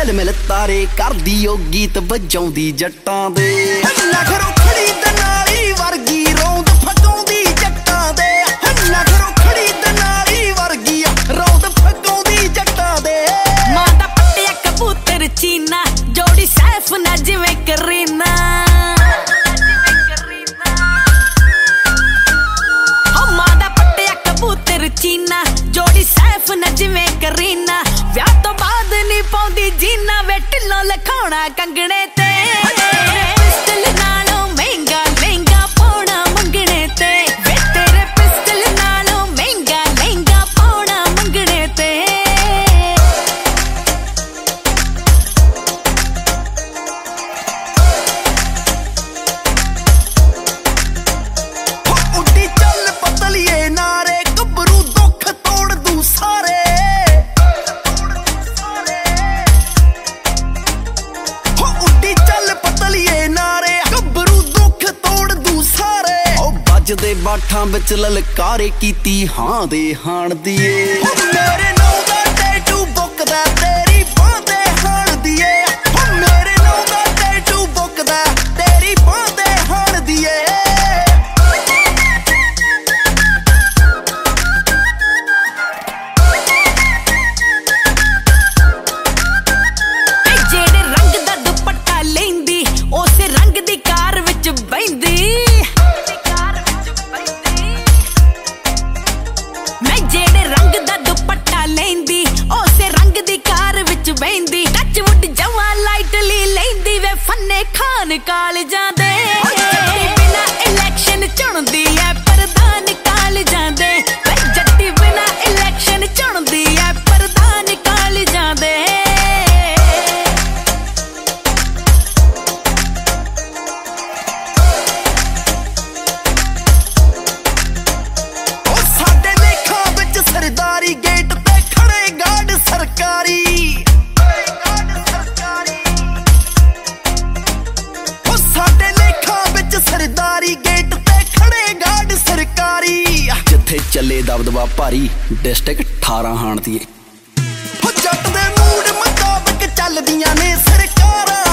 झिलमिल तारे करदी ओ गीत वजाउंदी जट्टां दे नखरों खड़ी दनाली वर्गी रौंद फकाउंदी जट्टां दे नखरों खड़ी दनाली वर्गी रौंद फकाउंदी जट्टां दे मां दा पट्टिया कबूतर चीना जोड़ी सैफ ना जिवें करीना चीना जोड़ी सैफ न जिवें करीना व्याह तो बाद नहीं पाउंदी जीना वे ढिल्लों लखाउणा कंगणे ते पिस्टल नालों महंगा लहंगा पाउणा मंगणे ते वे तेरे पिस्टल नालों महंगा लहंगा पाउणा मंगणे ते उड्डी चल पतलिए नारे ਦੇ ਬਾਠਾਂ ਵਿੱਚ ਲਲਕਾਰੇ ਕੀਤੀ ਹਾਂ ਦੇ ਹਾਣ ਦੀਏ ਮੇਰੇ ਨਾਂ ਦਾ ਟੈਟੂ ਬੁੱਕਦਾ ਤੇਰੀ ਬਾਂਹ ਤੇ ਹਾਣ ਦੀਏ ਮੇਰੇ ਨਾਂ ਦਾ ਟੈਟੂ ਬੁੱਕਦਾ ਤੇਰੀ ਬਾਂਹ ਤੇ ਹਾਣ ਦੀਏ ਜਿਹੜੇ ਰੰਗ ਦਾ ਦੁਪੱਟਾ ਲੈਂਦੀ ਉਸੇ ਰੰਗ ਦੀ ਕਾਰ ਵਿੱਚ ਬੈਂਦੀ ਲੈਂਦੀ ਉਸੇ ਰੰਗ ਦੀ ਕਾਰ ਵਿੱਚ ਬੈਂਦੀ ਟੱਚ ਵੁੱਡ ਜਵਾ ਲਾਈਟਲੀ ਲੈਂਦੀ ਵੇ ਫੰਨੇ ਖਾਨ ਕਾਲਜਾਂ ਦੇ ਜੱਟੀ ਬਿਨਾ ਇਲੈਕਸ਼ਨ ਚੁਣਦੀ ਐ ਪ੍ਰਧਾਨ ਕਾਲਜਾਂ ਦੇ ਵੇ ਜੱਟੀ ਬਿਨਾ ਇਲੈਕਸ਼ਨ ਚੁਣਦੀ ਐ ਪ੍ਰਧਾਨ ਕਾਲਜਾਂ ਦੇ ਉਹ ਸਾਡੇ ਲੇਖਾਂ ਵਿੱਚ ਸਰਦਾਰੀ ਗੇਟ सरकारी ओ साडे लेखा विच सरदारी गेट ते खड़े गार्ड सरकारी जिथे चले दबदबा भारी डिस्ट्रिक्ट 18 हाण दीए जट दे मूड मुताबिक चलदियां ने सरकारां